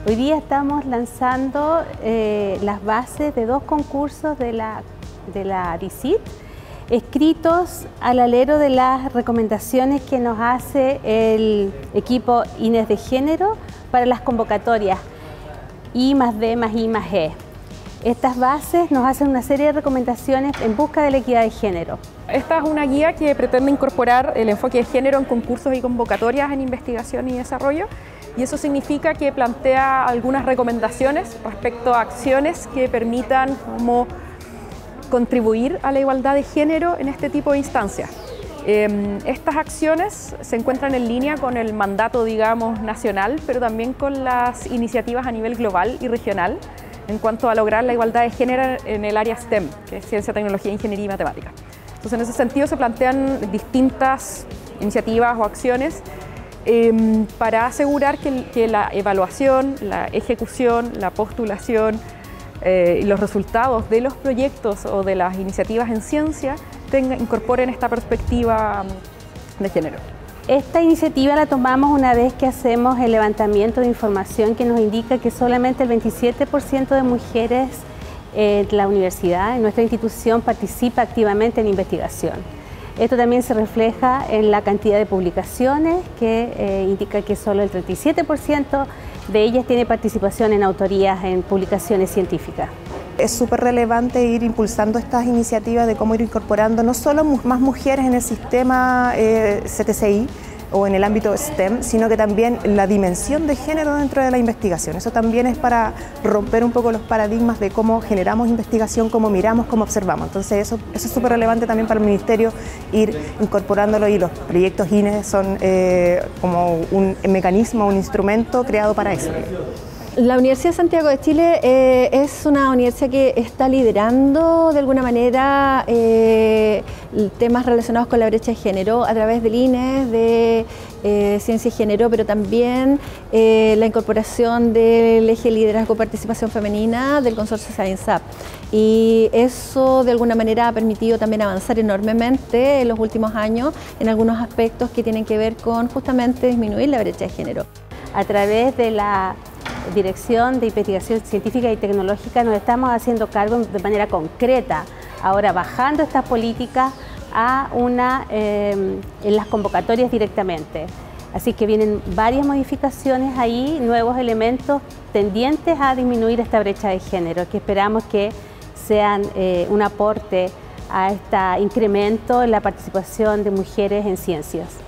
Hoy día estamos lanzando las bases de dos concursos de la DICIT, escritos al alero de las recomendaciones que nos hace el equipo INES de género para las convocatorias I+D+I+E. Estas bases nos hacen una serie de recomendaciones en busca de la equidad de género. Esta es una guía que pretende incorporar el enfoque de género en concursos y convocatorias en investigación y desarrollo, y eso significa que plantea algunas recomendaciones respecto a acciones que permitan como contribuir a la igualdad de género en este tipo de instancias. Estas acciones se encuentran en línea con el mandato, digamos, nacional, pero también con las iniciativas a nivel global y regional en cuanto a lograr la igualdad de género en el área STEM, que es ciencia, tecnología, ingeniería y matemática. Entonces, en ese sentido se plantean distintas iniciativas o acciones para asegurar que la evaluación, la ejecución, la postulación y los resultados de los proyectos o de las iniciativas en ciencia incorporen esta perspectiva de género. Esta iniciativa la tomamos una vez que hacemos el levantamiento de información que nos indica que solamente el 27% de mujeres en la universidad, en nuestra institución, participa activamente en investigación. Esto también se refleja en la cantidad de publicaciones, que indica que solo el 37% de ellas tiene participación en autorías en publicaciones científicas. Es súper relevante ir impulsando estas iniciativas de cómo ir incorporando no solo más mujeres en el sistema CTCI o en el ámbito STEM, sino que también la dimensión de género dentro de la investigación. Eso también es para romper un poco los paradigmas de cómo generamos investigación, cómo miramos, cómo observamos. Entonces eso es súper relevante también para el Ministerio ir incorporándolo, y los proyectos INES son como un mecanismo, un instrumento creado para eso. La Universidad de Santiago de Chile es una universidad que está liderando de alguna manera temas relacionados con la brecha de género a través del INES, de Ciencia y Género, pero también la incorporación del eje liderazgo participación femenina del consorcio Science Up. Y eso de alguna manera ha permitido también avanzar enormemente en los últimos años en algunos aspectos que tienen que ver con justamente disminuir la brecha de género. A través de la Dirección de Investigación Científica y Tecnológica nos estamos haciendo cargo de manera concreta, ahora bajando estas políticas a en las convocatorias directamente. Así que vienen varias modificaciones ahí, nuevos elementos tendientes a disminuir esta brecha de género, que esperamos que sean un aporte a este incremento en la participación de mujeres en ciencias.